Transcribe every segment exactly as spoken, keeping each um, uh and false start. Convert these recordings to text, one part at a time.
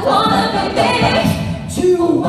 wanna be me too.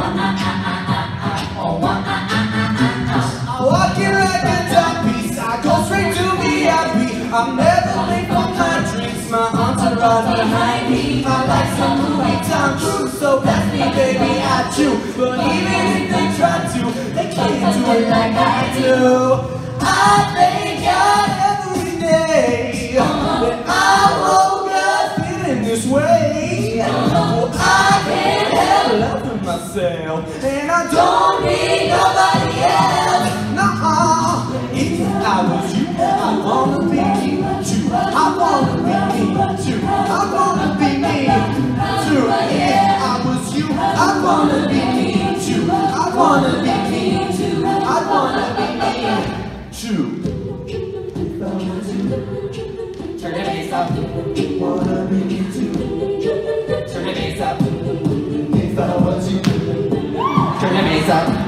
Walking like a timepiece, I go straight to V I P. I'm never late for my drinks, my entourage behind me. I like some movie Tom Cruise, so pass me, baby, I chew. But even if they try to, they can't do it like I do. I thank God every day that I woke up feeling this way. Well, I can't help loving myself, and I don't need nobody else. If I was you, I wanna be me too. I wanna be me too. I wanna be me too. If I was you, I wanna be me too. I wanna be me too. I wanna be me too. If I was you, turn the bass up. Wanna be me too. Turn the bass up. If I was you, turn the bass up.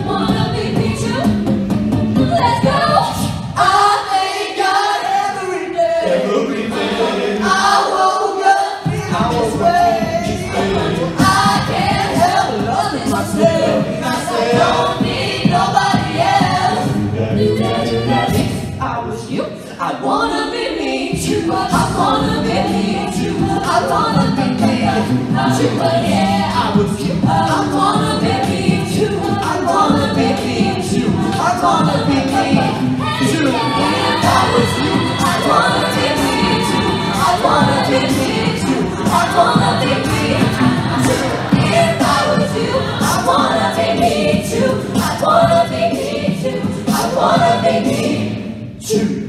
Let's go! I thank God every day. Every day. I woke up feeling this way. I can't help loving myself. I don't need nobody else. If I was you, I wanna be me too. I wanna be me too. I wanna be me too. Yeah, I was you. I wanna be me too. I wanna be me too. I wanna be me too. If I was you, I wanna be me too. I wanna be me too. I wanna be me too. If I was you, I wanna be me too. I wanna be me too. I wanna be me too.